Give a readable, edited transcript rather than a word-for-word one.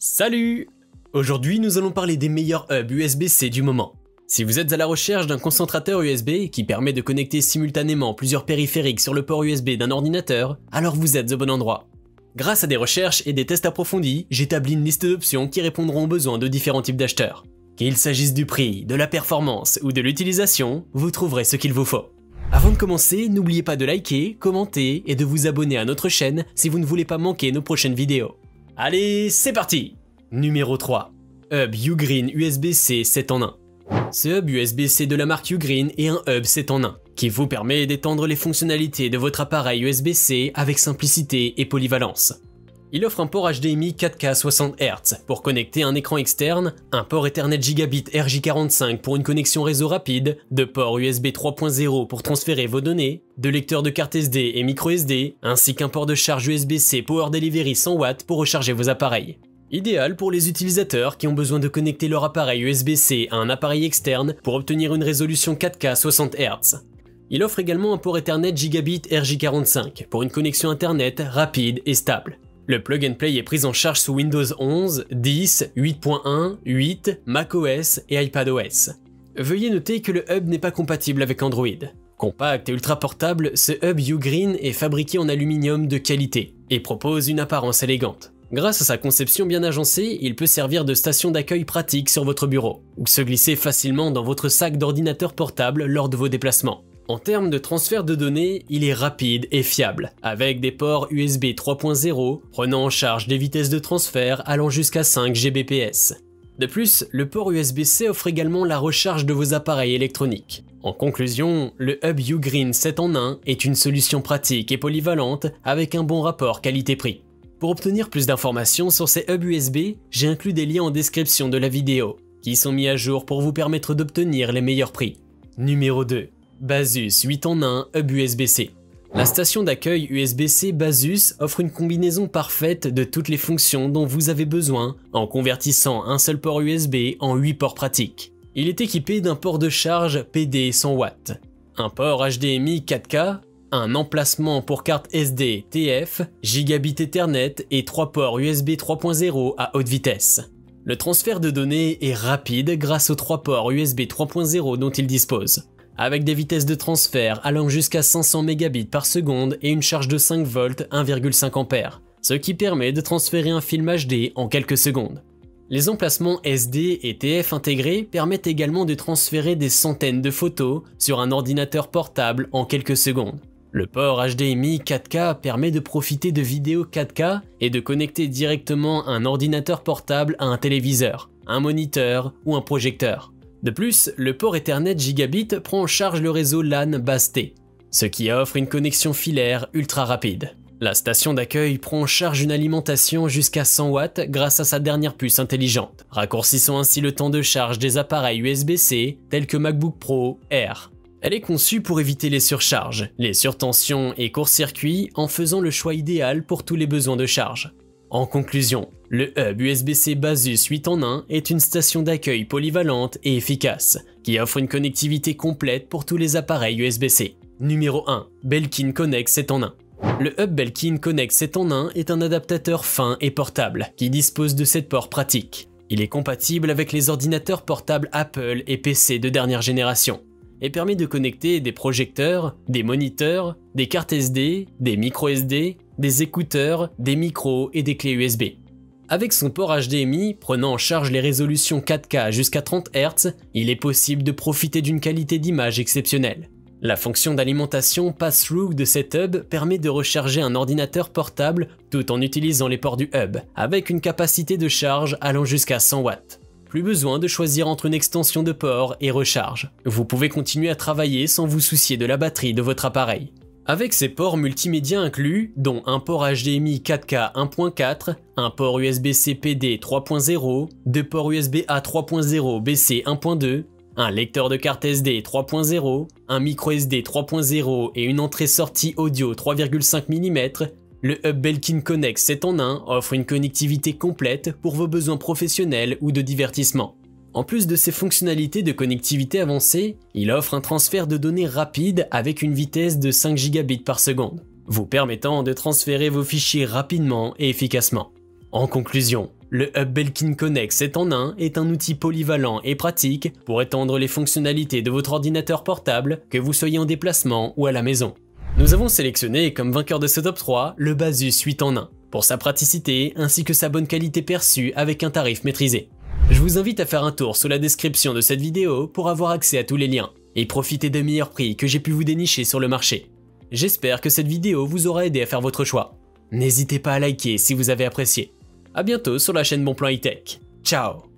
Salut! Aujourd'hui, nous allons parler des meilleurs hubs USB-C du moment. Si vous êtes à la recherche d'un concentrateur USB qui permet de connecter simultanément plusieurs périphériques sur le port USB d'un ordinateur, alors vous êtes au bon endroit. Grâce à des recherches et des tests approfondis, j'établis une liste d'options qui répondront aux besoins de différents types d'acheteurs. Qu'il s'agisse du prix, de la performance ou de l'utilisation, vous trouverez ce qu'il vous faut. Avant de commencer, n'oubliez pas de liker, commenter et de vous abonner à notre chaîne si vous ne voulez pas manquer nos prochaines vidéos. Allez, c'est parti! Numéro 3. Hub Ugreen USB-C 7 en 1. Ce hub USB-C de la marque Ugreen est un hub 7 en 1 qui vous permet d'étendre les fonctionnalités de votre appareil USB-C avec simplicité et polyvalence. Il offre un port HDMI 4K 60 Hz pour connecter un écran externe, un port Ethernet Gigabit RJ45 pour une connexion réseau rapide, deux ports USB 3.0 pour transférer vos données, deux lecteurs de carte SD et micro SD, ainsi qu'un port de charge USB-C Power Delivery 100 W pour recharger vos appareils. Idéal pour les utilisateurs qui ont besoin de connecter leur appareil USB-C à un appareil externe pour obtenir une résolution 4K 60 Hz. Il offre également un port Ethernet Gigabit RJ45 pour une connexion Internet rapide et stable. Le plug and play est pris en charge sous Windows 11, 10, 8.1, 8, macOS et iPadOS. Veuillez noter que le hub n'est pas compatible avec Android. Compact et ultra portable, ce hub Ugreen est fabriqué en aluminium de qualité et propose une apparence élégante. Grâce à sa conception bien agencée, il peut servir de station d'accueil pratique sur votre bureau, ou se glisser facilement dans votre sac d'ordinateur portable lors de vos déplacements. En termes de transfert de données, il est rapide et fiable, avec des ports USB 3.0 prenant en charge des vitesses de transfert allant jusqu'à 5 Gbps. De plus, le port USB-C offre également la recharge de vos appareils électroniques. En conclusion, le hub Ugreen 7 en 1 est une solution pratique et polyvalente avec un bon rapport qualité-prix. Pour obtenir plus d'informations sur ces hubs USB, j'ai inclus des liens en description de la vidéo, qui sont mis à jour pour vous permettre d'obtenir les meilleurs prix. Numéro 2. Basus 8 en 1 hub USB-C. La station d'accueil USB-C Basus offre une combinaison parfaite de toutes les fonctions dont vous avez besoin en convertissant un seul port USB en 8 ports pratiques. Il est équipé d'un port de charge PD 100 W, un port HDMI 4K, un emplacement pour carte SD TF, Gigabit Ethernet et 3 ports USB 3.0 à haute vitesse. Le transfert de données est rapide grâce aux 3 ports USB 3.0 dont il dispose, avec des vitesses de transfert allant jusqu'à 500 Mbps par seconde et une charge de 5 volts 1,5 A, ce qui permet de transférer un film HD en quelques secondes. Les emplacements SD et TF intégrés permettent également de transférer des centaines de photos sur un ordinateur portable en quelques secondes. Le port HDMI 4K permet de profiter de vidéos 4K et de connecter directement un ordinateur portable à un téléviseur, un moniteur ou un projecteur. De plus, le port Ethernet Gigabit prend en charge le réseau LAN basse T, ce qui offre une connexion filaire ultra rapide. La station d'accueil prend en charge une alimentation jusqu'à 100 watts grâce à sa dernière puce intelligente, raccourcissant ainsi le temps de charge des appareils USB-C tels que MacBook Pro Air. Elle est conçue pour éviter les surcharges, les surtensions et court-circuits en faisant le choix idéal pour tous les besoins de charge. En conclusion, le hub USB-C Basus 8 en 1 est une station d'accueil polyvalente et efficace, qui offre une connectivité complète pour tous les appareils USB-C. Numéro 1. Belkin Connect 7 en 1. Le hub Belkin Connect 7 en 1 est un adaptateur fin et portable qui dispose de 7 ports pratiques. Il est compatible avec les ordinateurs portables Apple et PC de dernière génération et permet de connecter des projecteurs, des moniteurs, des cartes SD, des micro SD, des écouteurs, des micros et des clés USB. Avec son port HDMI prenant en charge les résolutions 4K jusqu'à 30 Hz, il est possible de profiter d'une qualité d'image exceptionnelle. La fonction d'alimentation pass-through de cet hub permet de recharger un ordinateur portable tout en utilisant les ports du hub, avec une capacité de charge allant jusqu'à 100 watts. Plus besoin de choisir entre une extension de port et recharge. Vous pouvez continuer à travailler sans vous soucier de la batterie de votre appareil. Avec ses ports multimédia inclus, dont un port HDMI 4K 1.4, un port USB-C PD 3.0, deux ports USB-A 3.0 BC 1.2, un lecteur de carte SD 3.0, un micro SD 3.0 et une entrée-sortie audio 3,5 mm, le hub Belkin Connect 7 en 1 offre une connectivité complète pour vos besoins professionnels ou de divertissement. En plus de ses fonctionnalités de connectivité avancée, il offre un transfert de données rapide avec une vitesse de 5 Gbps par seconde, vous permettant de transférer vos fichiers rapidement et efficacement. En conclusion, Le hub Belkin Connect 7 en 1 est un outil polyvalent et pratique pour étendre les fonctionnalités de votre ordinateur portable, que vous soyez en déplacement ou à la maison. Nous avons sélectionné comme vainqueur de ce top 3 le Basus 8 en 1, pour sa praticité ainsi que sa bonne qualité perçue avec un tarif maîtrisé. Je vous invite à faire un tour sous la description de cette vidéo pour avoir accès à tous les liens et profiter des meilleurs prix que j'ai pu vous dénicher sur le marché. J'espère que cette vidéo vous aura aidé à faire votre choix. N'hésitez pas à liker si vous avez apprécié. A bientôt sur la chaîne Bonplan High Tech. Ciao!